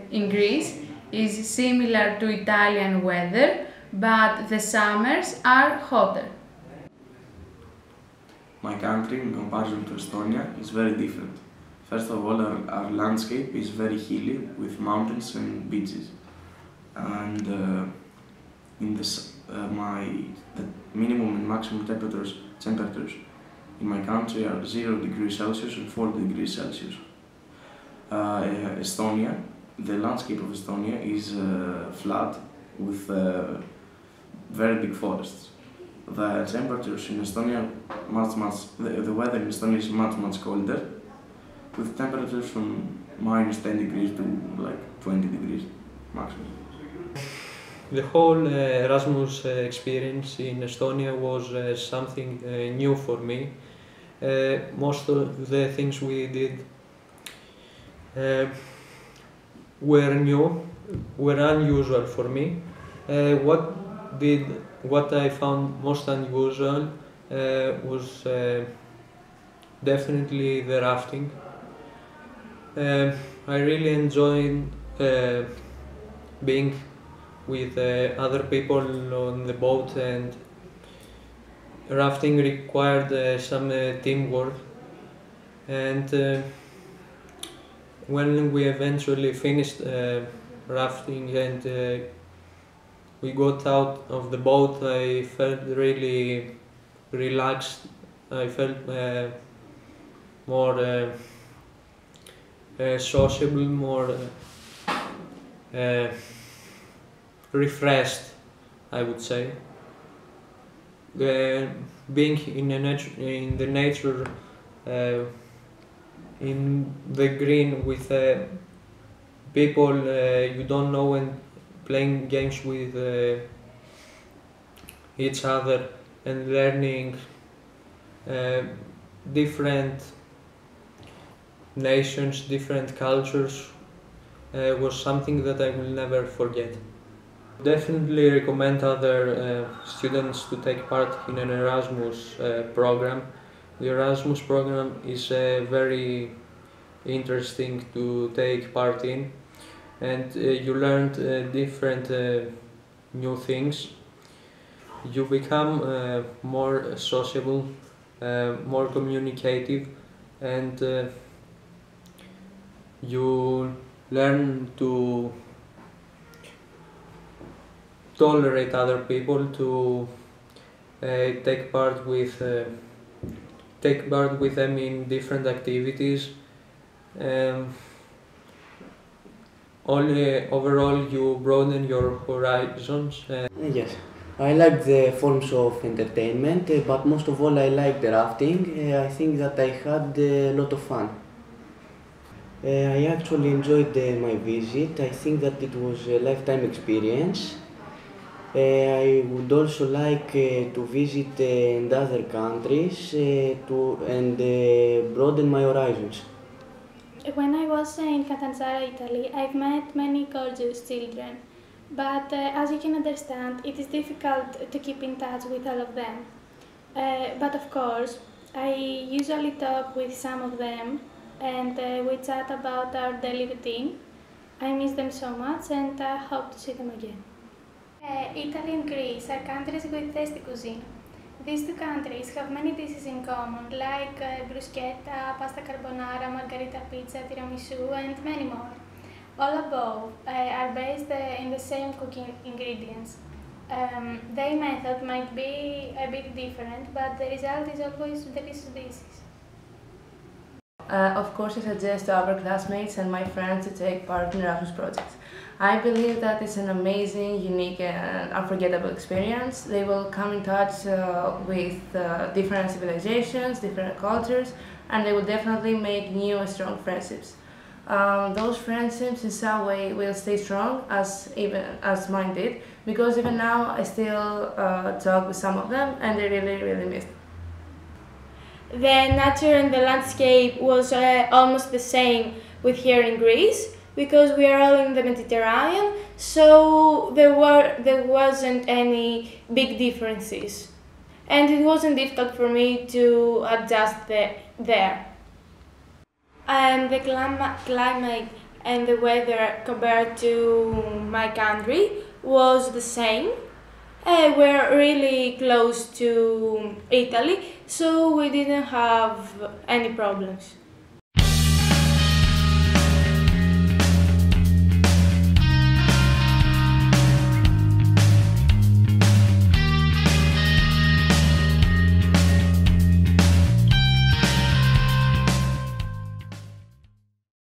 in Greece is similar to Italian weather, but the summers are hotter. My country, in comparison to Estonia, is very different. First of all, our landscape is very hilly with mountains and beaches. And in this, the minimum and maximum temperatures in my country are 0 degrees Celsius and 4 degrees Celsius. Estonia, the landscape of Estonia is flat with very big forests. The temperatures in Estonia, the weather in Estonia is much colder, with temperatures from -10 degrees to like 20 degrees maximum. The whole Erasmus experience in Estonia was something new for me. Most of the things we did were new, were unusual for me. What I found most unusual was definitely the rafting. I really enjoyed being with other people on the boat, and rafting required some teamwork, and when we eventually finished rafting and we got out of the boat, I felt really relaxed. I felt more sociable, more refreshed, I would say. Being in the nature, in the green with people you don't know, and playing games with each other and learning different nations, different cultures was something that I will never forget. Definitely recommend other students to take part in an Erasmus program. The Erasmus program is very interesting to take part in, and you learned different new things. You become more sociable, more communicative, and you learn to tolerate other people, to take part with them in different activities. Overall, you broaden your horizons. Yes, I like the forms of entertainment, but most of all I like the rafting. I think that I had a lot of fun. I actually enjoyed my visit. I think that it was a lifetime experience. I would also like to visit in other countries and broaden my horizons. When I was in Catanzaro, Italy, I've met many gorgeous children, but as you can understand, it is difficult to keep in touch with all of them. But of course, I usually talk with some of them, and we chat about our daily routine. I miss them so much, and I hope to see them again. Italy and Greece are countries with tasty cuisine. These two countries have many dishes in common, like bruschetta, pasta carbonara, margherita pizza, tiramisu, and many more. All above are based in the same cooking ingredients. Their method might be a bit different, but the result is always delicious dishes. Of course, I suggest to our classmates and my friends to take part in Erasmus projects. I believe that it's an amazing, unique and unforgettable experience. They will come in touch with different civilizations, different cultures, and they will definitely make new and strong friendships. Those friendships in some way will stay strong as mine did, because even now I still talk with some of them and they really miss me. The nature and the landscape was almost the same with here in Greece, because we are all in the Mediterranean, so there wasn't any big differences, and it wasn't difficult for me to adjust there. The climate and the weather compared to my country was the same. We're really close to Italy, so we didn't have any problems.